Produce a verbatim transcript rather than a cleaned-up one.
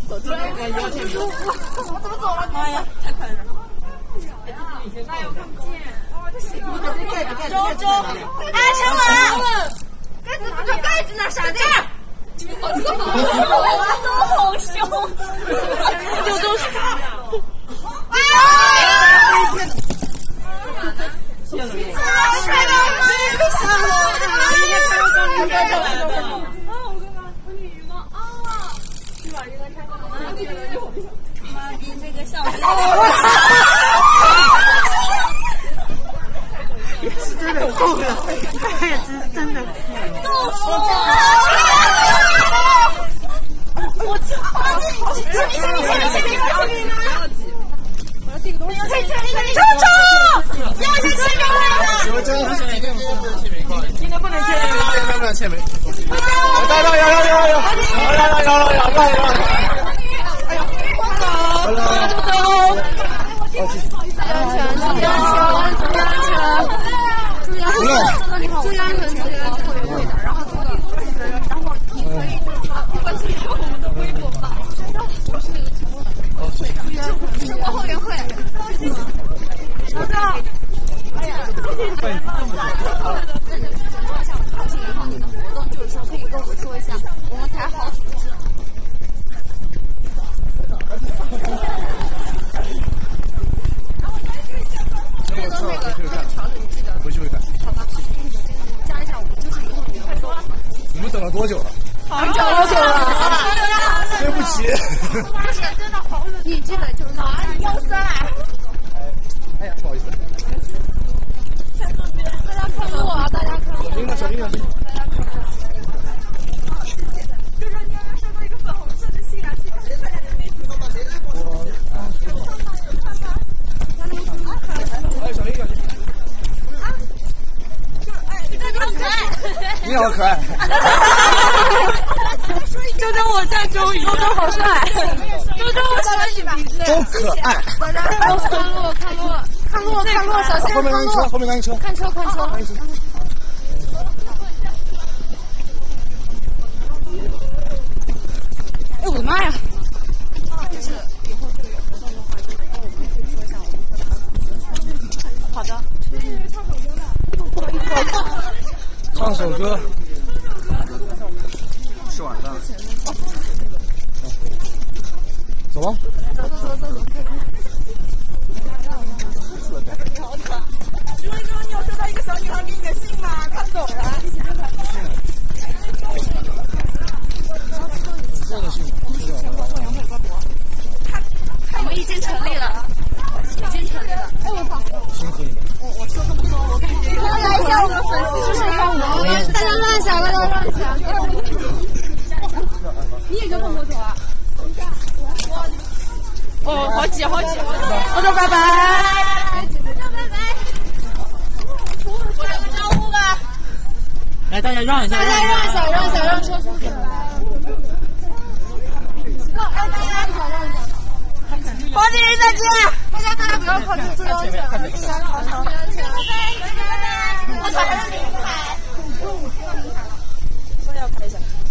走这边，感觉前面。我怎么走了？妈呀，太快了！那又看不见。哦，这行。周周，哎，陈文，盖子不就盖子呢？傻子！我这个好，我都好凶。周周是他。啊！帅到吗？吓我了！应该看到刚刚过来的。啊，我刚刚我鲤鱼吗？啊，是吧？应该看到了。妈，你这个笑声。是真的够了，哎呀，真真的。够死我！我操！前面前面前面前面前面！不要挤！我要递个东西。周周，要下签名了！ 周周， 今天不能签名， 今天不能签名。来来来来来来来来来来来来！哎呀，走走走！ 注意安全，注意安全，注意安全，注意安全，注意安全，注意安全，会会的。然后这个，然后你可以关注一下我们的微博吧。我是那个直播的。注意安全，直播后援会。周周，哎呀，认真承诺一下，考勤以后你的活动，就是说可以跟我们说一下，我们才好组织。 回去会看。 好吧，加一下我们，就是以后你太多了。 你们等了多久了？ 好久好久了。 对不起。 不是真的好冷。你这个就是哪里腰酸？ 哎呀，不好意思。 大家看我啊！大家看我。 小心点，小心点。 就是你有没有收到一个粉红色的信啊？是不是大家的妹子？我啊，看到有看吗？ 哎，小心点。你好可爱！ 周周我在周瑜，周周好帅，周周我喜欢你吧？ 都可爱。 大家看路，看路，看路，看路，看路，小心！ 后面来一车，后面来一车， 看车，看车。哎我的妈呀！就是以后这个有活动的话，就跟我们可以说一下，我们会把它组织。好的。 唱首歌。吃晚饭。走吧。 走走走走走。朱文忠，你有收到一个小女孩给你的信吗？看走了。 这个信。 我们已经成立了，已经成立了。哎我操！ 辛苦你们。 我我说这么多，我感觉大家一下我们粉丝就是让我们大家乱想，大家乱想。你也跟凤婆走啊？哦，好挤好挤！我说拜拜。姐姐说拜拜。我打个招呼吧。 来，大家让一下， 大家让一下，让一下，让车出去。哎，大家让一下，让一下。黄景瑜再见！大家大家不要靠近，注意安全，注意安全，注意安全。拜拜拜拜！我操，还有林海。说要拍一下。